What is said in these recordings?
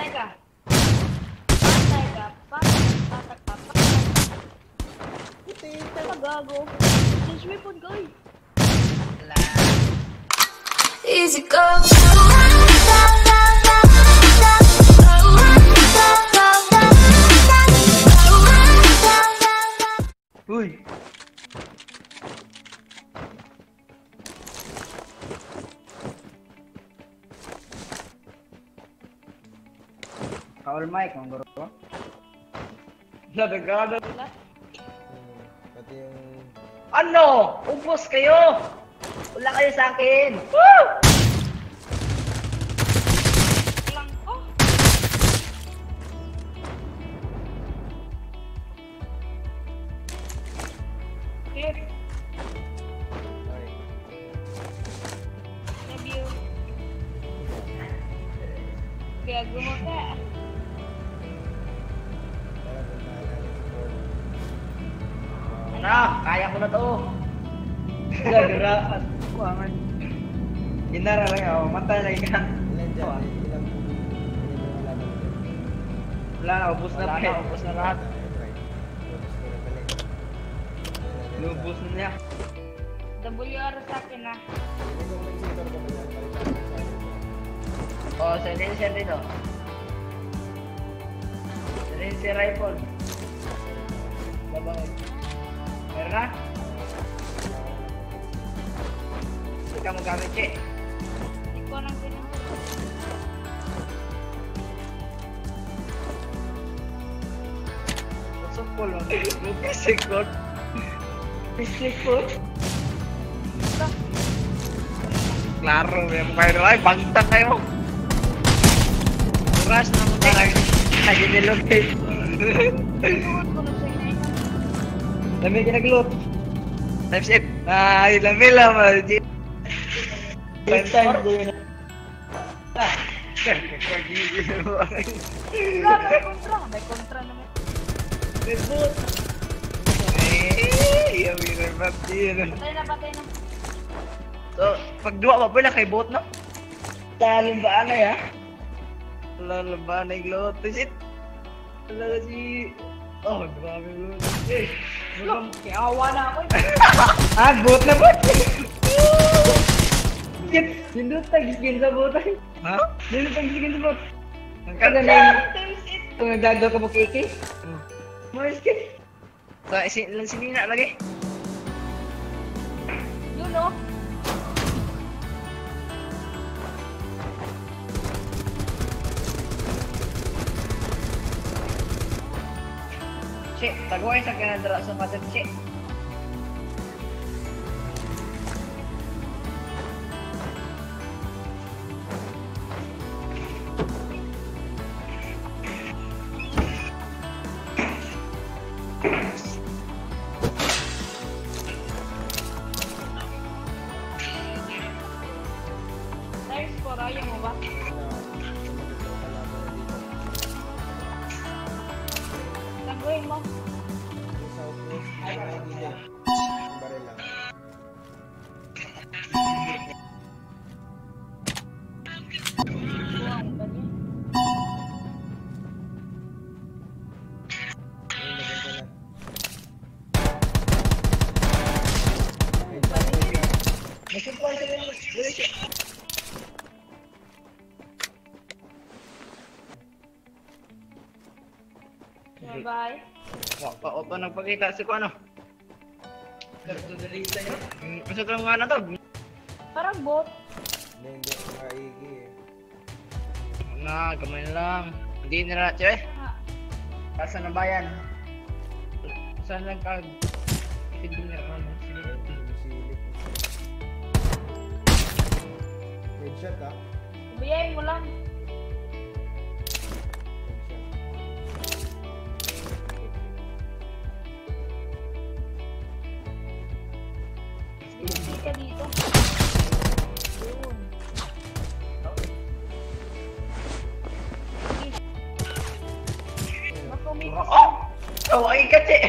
Patay ka. Patay ka. Patay ka. Puti. Tala gago. Change weapon ko eh. Easy go. Uy! Kaul mic, ang guro ko. Nadagado. Pati yung... Ano? Ubos kayo! Wala kayo sa akin! Woo! Lang ko. Clear. Ay. Love you. Kaya gumaka. Tara, puntahan natin si Paul. Ano? Kaya ko na to! Gagarakan. Kuwangan. Ginara lang ako. Matay lang ka. Ilan dyan? Ilan yung alaman mo dyan? Wala na, ubos na pa. Ubos na lahat. Lubos na niya. WR sa akin ah. Oh, silencer dito. Silencer rifle. Babangin. Meron na? Hindi ka magamit, Che. Hindi ko nang pinag- Masukol lang. Pisikot. Pisikot. Klaro, may mukha nyo. Ay, bangta kayo. Oras na mo talaga. Lagi nilogate. Tuwad ko na sa inay. Lami kinagloot. Times 8. Ay, lami lang. Times 4. May kontra naman. Reboot. Eh, yung reboot din. Patay na. So, pag duwa pa pala kay bot, no? Talumbaan na ya. Talumbaan na yung lotus. Talaga si... Oh, grabe yung lotus. Eh, Kiawa na ako. ah, bot na bot! Skip! Sindot tag-skin sa bot. Ha? Sindot tag-skin sa bot. Ang kada na yung... Kung nagdagaw ka mo kiki. Mga skip. So, sinina lagi. Yun no? Cik, taguay sa kinadara sa patat, Cik. Tires ko, raya mo ba? Tangguhin mo. Buwang ba niya? Nasupply sa ganyan. Dili siya. Bye. Pa nagpakita si ko ano? Nagdudalita niyo? Masa ka nga na to? Parang bot. Hindi, nakaigi eh. Na, kamay na lang. Hindi nila, che. Ah, Kasa na bayan. Saan lang ka? Hindi na ako. Bumisilip. Headshot ah. Sabihin mo lang. Hindi ka dito. Yun. Makumikas. Oh, ay ka, che.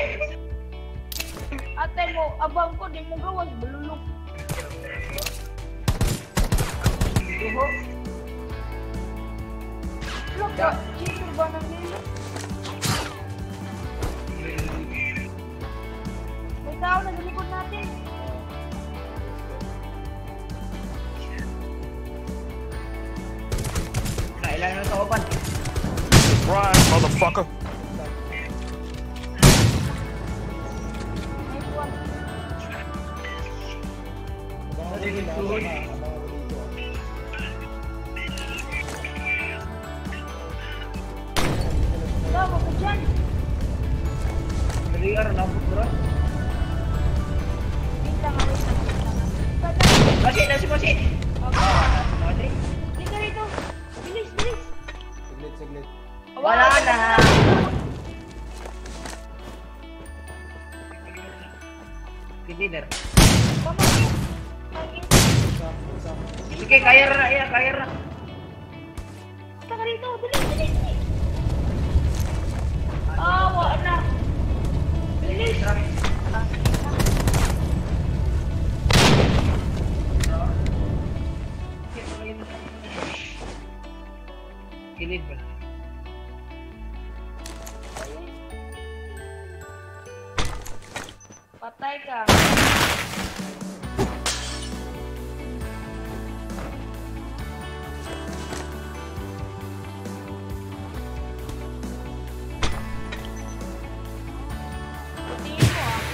Ate mo, abang ko, di mo gawas, balulok. Duho. Look, Cheater ba ng nila? May tao na sa likod natin. Kailangan na sa opan. Surprise, motherfucker. May buwan. Abangan mo dito, abangan mo dito. Wala, wag ka dyan. Dali ka rin, nabot bro. Wait lang, wait lang. Masi, nasi, masi. Masi. Dito, dito. Bilis, bilis. Saglit, saglit. Wala na. Dinner. Pamangkin. Pamangkin. Usap, usap. Sige, kaya na, iya, kaya na. Punta ka rito. Bilis, bilis, bilis. Wala na. Bilis. Kilid ba? Patay ka. Tingin mo ah.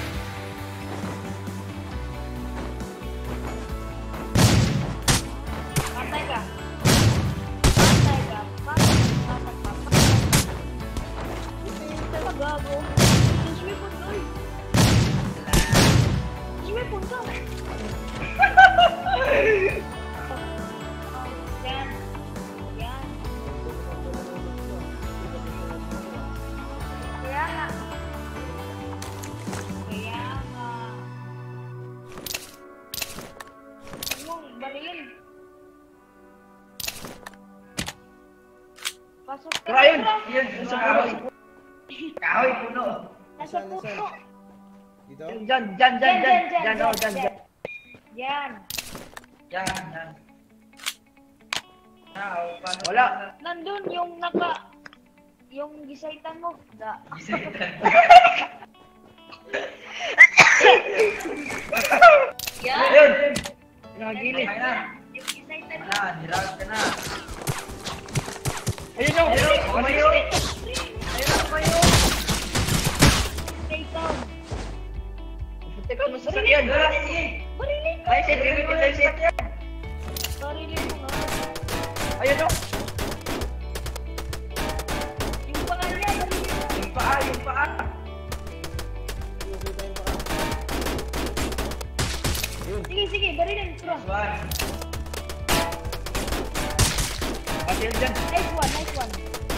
Patay ka. Patay ka. Patay ka. Tingin talaga ako. Just weapon, oy. Just weapon ka. Yan. Yan. Kaya nga. Kaya nga. Huwag mong barilin. Pasok ka. Tara yun! Tara. Yun, sa puno. Kahoy, puno. Nasa puso. Dito? Dyan, dyan, dyan, dyan. Dyan, oh, dyan, dyan. Yan. Yan, yan. Wala. Nandun yung yung gisaitan mo. Da. Yan. Ayun! Nagilid. Yung gisaitan mo. Hirap ka na. Ayun o! Ayun o! Ayun o! Gisaitan. Teka, ano sa sakyan? Barilin ka. Ay, sit, sit, sit, sit. Barilin mo nga. Ayun o! Yung paa niya, barilin mo. Yung paa, yung paa. Okay tayo baka. Ayun. Sige, sige, barilin. Cross. Patil dyan. Nice one, nice one.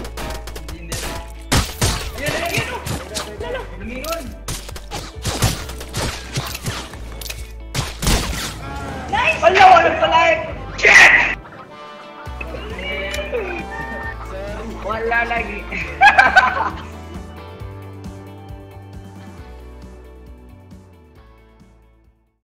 Ayun, ayun o! Lalo. Lumingon! Nice! Ala, walang palay! Shit! Wala lagi.